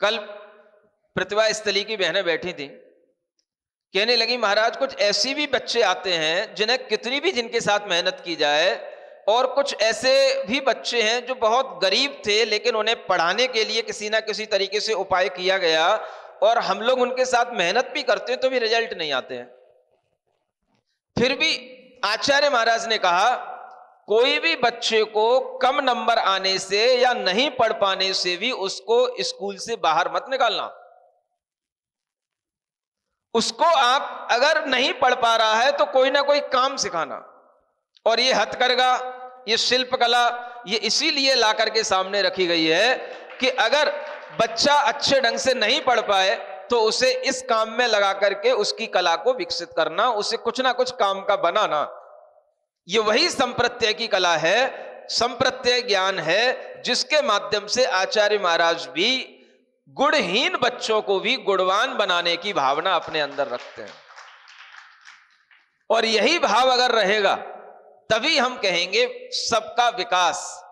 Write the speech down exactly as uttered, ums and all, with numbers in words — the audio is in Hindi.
कल प्रतिभा स्थली की बहनें बैठी थी, कहने लगी महाराज कुछ ऐसी भी बच्चे आते हैं जिन्हें कितनी भी जिनके साथ मेहनत की जाए, और कुछ ऐसे भी बच्चे हैं जो बहुत गरीब थे लेकिन उन्हें पढ़ाने के लिए किसी ना किसी तरीके से उपाय किया गया, और हम लोग उनके साथ मेहनत भी करते हैं तो भी रिजल्ट नहीं आते हैं। फिर भी आचार्य महाराज ने कहा कोई भी बच्चे को कम नंबर आने से या नहीं पढ़ पाने से भी उसको स्कूल से बाहर मत निकालना। उसको आप अगर नहीं पढ़ पा रहा है तो कोई ना कोई काम सिखाना। और ये हथकरघा, ये शिल्प कला, ये इसीलिए ला करके सामने रखी गई है कि अगर बच्चा अच्छे ढंग से नहीं पढ़ पाए तो उसे इस काम में लगा करके उसकी कला को विकसित करना, उसे कुछ ना कुछ काम का बनाना। ये वही संप्रत्यय की कला है, संप्रत्यय ज्ञान है, जिसके माध्यम से आचार्य महाराज भी गुणहीन बच्चों को भी गुणवान बनाने की भावना अपने अंदर रखते हैं। और यही भाव अगर रहेगा तभी हम कहेंगे सबका विकास।